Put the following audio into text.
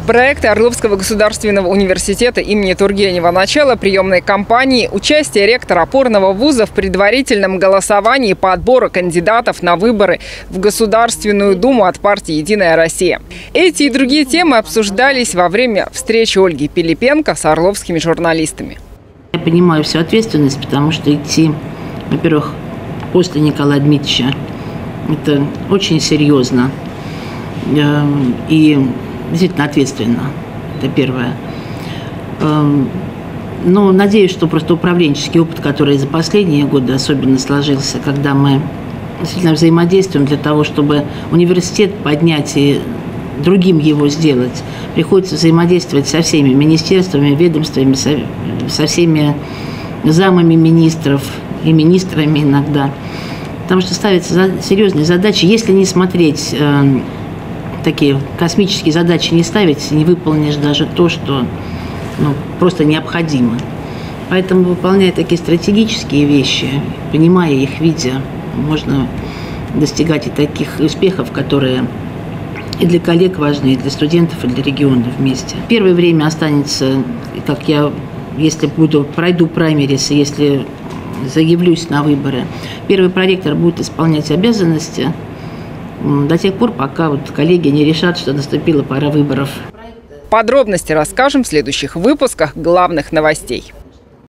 Проекты Орловского государственного университета имени Тургенева, начало приемной кампании, участие ректора опорного вуза в предварительном голосовании по отбору кандидатов на выборы в Государственную Думу от партии «Единая Россия». Эти и другие темы обсуждались во время встречи Ольги Пилипенко с орловскими журналистами. Я понимаю всю ответственность, потому что идти, во-первых, после Николая Дмитриевича, это очень серьезно и действительно ответственно. Это первое. Но надеюсь, что просто управленческий опыт, который за последние годы особенно сложился, когда мы действительно взаимодействуем для того, чтобы университет поднять и другим его сделать, приходится взаимодействовать со всеми министерствами, ведомствами, со всеми замами министров и министрами иногда. Потому что ставятся серьезные задачи. Если не смотреть, такие космические задачи не ставить, не выполнишь даже то, что просто необходимо. Поэтому, выполняя такие стратегические вещи, понимая их, видя, можно достигать и таких успехов, которые и для коллег важны, и для студентов, и для региона вместе. Первое время останется, как я, если пройду праймерис, если заявлюсь на выборы, первый проректор будет исполнять обязанности до тех пор, пока коллеги не решат, что наступила пора выборов. Подробности расскажем в следующих выпусках главных новостей.